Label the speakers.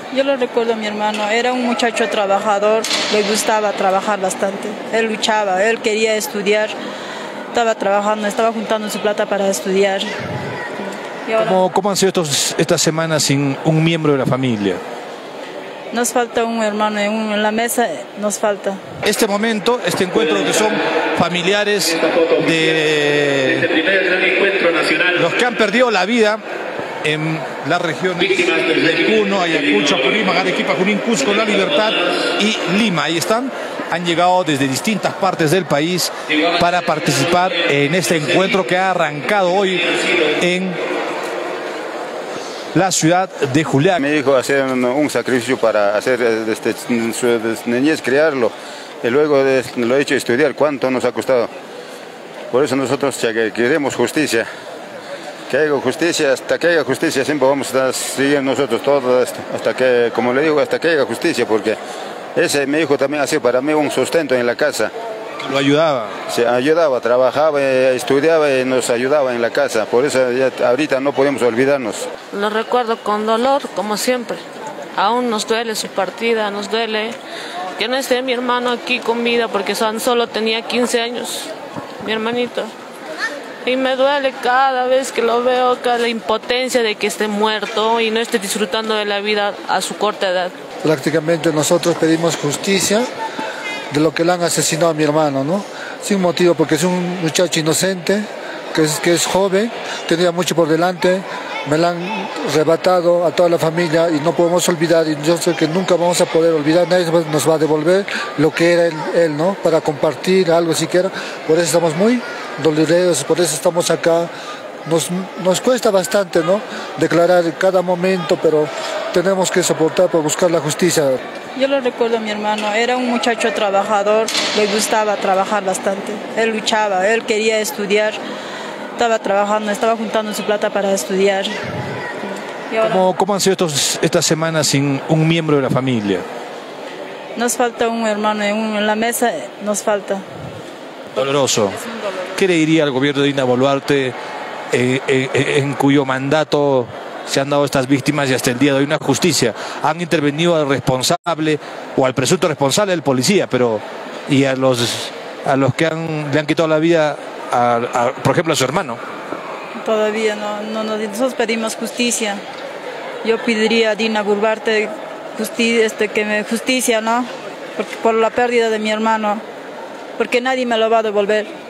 Speaker 1: Yo lo recuerdo a mi hermano, era un muchacho trabajador, le gustaba trabajar bastante. Él luchaba, él quería estudiar, estaba trabajando, estaba juntando su plata para estudiar. Y ahora
Speaker 2: ¿Cómo han sido estas semanas sin un miembro de la familia?
Speaker 1: nos falta un hermano, en la mesa nos falta.
Speaker 2: Este momento, este encuentro que son familiares de los que han perdido la vida en las regiones de Puno, Ayacucho, Apurímac, Arequipa, Junín, Cusco, La Libertad y Lima. Ahí están, han llegado desde distintas partes del país para participar en este encuentro que ha arrancado hoy en la ciudad de Juliaca.
Speaker 3: Mi hijo hace un sacrificio para hacer su niñez, criarlo, y luego lo he hecho estudiar. ¿Cuánto nos ha costado? Por eso nosotros queremos justicia. Que haya justicia, hasta que haya justicia siempre vamos a estar siguiendo nosotros todo esto, hasta que, como le digo, hasta que haya justicia, porque mi hijo también ha sido para mí un sustento en la casa.
Speaker 2: Lo ayudaba.
Speaker 3: Se ayudaba, trabajaba, estudiaba y nos ayudaba en la casa, por eso ya ahorita no podemos olvidarnos.
Speaker 4: Lo recuerdo con dolor, como siempre. Aún nos duele su partida, nos duele que no esté mi hermano aquí con vida, porque solo tenía 15 años, mi hermanito. Y me duele cada vez que lo veo, la impotencia de que esté muerto y no esté disfrutando de la vida a su corta edad.
Speaker 5: Prácticamente nosotros pedimos justicia de lo que le han asesinado a mi hermano, ¿no? Sin motivo, porque es un muchacho inocente, que es joven, tenía mucho por delante, me la han arrebatado a toda la familia y no podemos olvidar, y yo sé que nunca vamos a poder olvidar, nadie nos va a devolver lo que era él, ¿no? Para compartir algo siquiera, por eso estamos muy doloridos, por eso estamos acá. Nos cuesta bastante, ¿no?, declarar cada momento, pero tenemos que soportar por buscar la justicia.
Speaker 1: Yo lo recuerdo a mi hermano, era un muchacho trabajador, le gustaba trabajar bastante. Él luchaba, él quería estudiar, estaba trabajando, estaba juntando su plata para estudiar. Y ahora
Speaker 2: ¿Cómo han sido estas semanas sin un miembro de la familia?
Speaker 1: nos falta un hermano, en la mesa nos falta.
Speaker 2: Doloroso. ¿Qué le diría al gobierno de Dina Boluarte, en cuyo mandato se han dado estas víctimas y hasta el día de hoy una justicia? Han intervenido al responsable o al presunto responsable del policía, pero y a los que le han quitado la vida, por ejemplo, a su hermano.
Speaker 1: Todavía no, nosotros pedimos justicia. Yo pediría a Dina Boluarte justicia, ¿no? Por la pérdida de mi hermano, porque nadie me lo va a devolver.